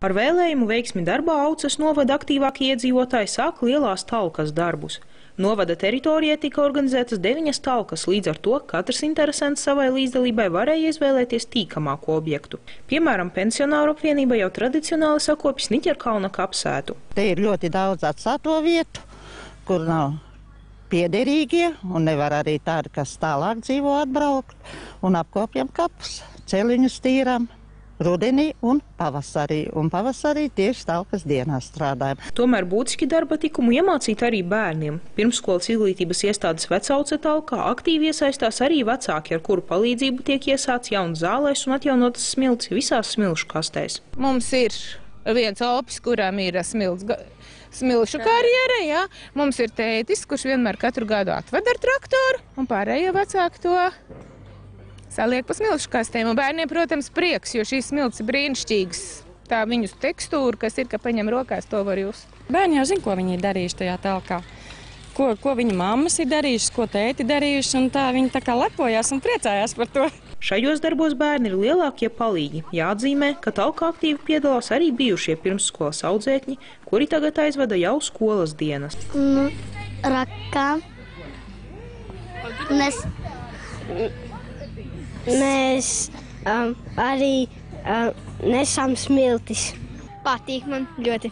Ar vēlējumu veiksmi darbā Auces novada aktīvākie iedzīvotāji sāk lielās talkas darbus. Novada teritorijā tika organizētas 9 talkas, līdz ar to katrs interesants savai līdzdalībai varēja izvēlēties tīkamāko objektu. Piemēram, pensionāru apvienība jau tradicionāli sakopja Sniķerkalna kapsētu. Te ir ļoti daudz atstāto vietu, kur nav piederīgie, un nevar arī tādi, kas tālāk dzīvo, atbraukt, un apkopjam kapus, celiņus tīram. Rudenī un pavasarī. Un pavasarī tieši talkas dienā strādājam. Tomēr būtiski darba tikumu iemācīt arī bērniem. Pirmsskolas izglītības iestādes Vecauce talkā aktīvi iesaistās arī vecāki, ar kuru palīdzību tiek iesāts jauns zālēs un atjaunotas smilts visās smilšu kastēs. Mums ir viens opis, kuram ir smilšu karjera, jā. Mums ir tētis, kurš vienmēr katru gadu atved ar traktoru, un pārējie vecāki to saliek pa smilšu kastēm. Un bērniem, protams, prieks, jo šīs smilts ir brīnišķīgas. Tā viņu tekstūra, kas ir, ka paņem rokās, to var just. Bērni jau zina, ko viņi ir darījuši tajā telkā. Ko viņa mammas ir darījušas, ko tēti darījuši, un tā viņi tā kā lepojās un priecājās par to. Šajos darbos bērni ir lielākie palīgi. Jāatzīmē, ka talkā aktīvi piedalās arī bijušie pirmsskolas audzēkņi, kuri tagad aizvada jau skolas dienas. Rakām. Mēs arī nesam smiltis. Patīk man ļoti.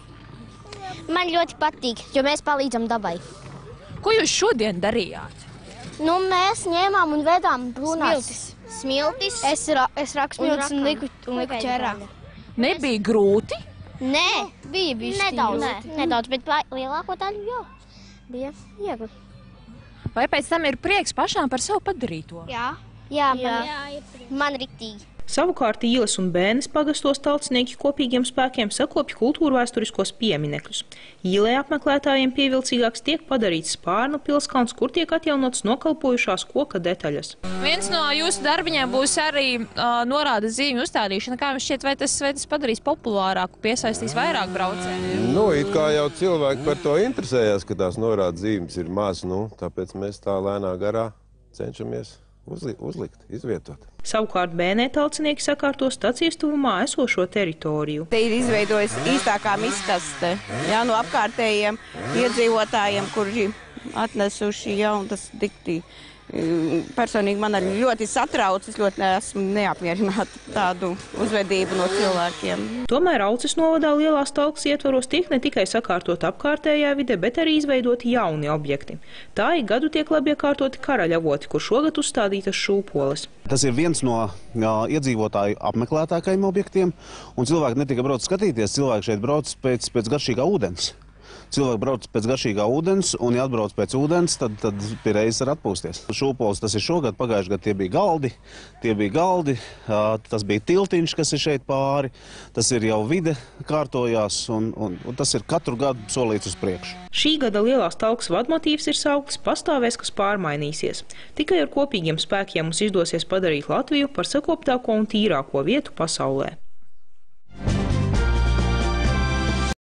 Man ļoti patīk, jo mēs palīdzam dabai. Ko jūs šodien darījāt? Mēs ņēmām un vedām brūnās smiltis. Es raku smiltis un liku ķerā. Nebija grūti? Nē, bija nedaudz, bet lielāko daļu jau bija viegli. Vai pēc tam ir prieks pašām par savu padarīto? Jā, man riktīgi. Savukārt Īles un Bēnes pagastos talcinieki kopīgiem spēkiem sakopja kultūrvēsturiskos pieminekļus. Īlē apmeklētājiem pievilcīgāks tiek padarīts Spārnu pilskalns, kur tiek atjaunotas nokalpojušās koka detaļas. Viens no jūsu darbiņiem būs arī norādes zīmju uzstādīšana. Kā jums šķiet, vai tas padarīs populārāku, piesaistīs vairāk braucēju? It kā jau cilvēki par to interesējās, ka tās norādes zīmes ir maz, tāpēc mēs tā lēnā garā cenšamies uzlikt, izvietot. Savukārt Bēnē talcinieki sakārto stacijas tuvumā esošo teritoriju. Te ir izveidojis īstākā miskaste, no apkārtējiem iedzīvotājiem, kuri atnesuši jaunas dikti. Personīgi man arī ļoti satraucis, ļoti esmu neapmierināta tādu uzvedību no cilvēkiem. Tomēr Auces novadā lielās talkas ietvaros tiek ne tikai sakārtot apkārtējā vide, bet arī izveidoti jauni objekti. Tā ik gadu tiek labi iekārtoti karaļavoti, kur šogad uzstādītas šūpoles. Tas ir viens no iedzīvotāju apmeklētākajiem objektiem, un cilvēki ne tikai brauc skatīties, cilvēki šeit brauc pēc garšīgā ūdens. Cilvēki brauc pēc garšīgā ūdens, un ja atbrauc pēc ūdens, tad pie reizes var atpūsties. Šūpoles tas ir šogad, pagājušajā gadā tie bija galdi, tas bija tiltiņš, kas ir šeit pāri, tas ir jau vide kārtojās, un tas ir katru gadu solīts uz priekšu. Šī gada lielās talkas vadmotīvs ir sauklis "Pastāvēs, kas pārmainīsies". Tikai ar kopīgiem spēkiem mums izdosies padarīt Latviju par sakoptāko un tīrāko vietu pasaulē.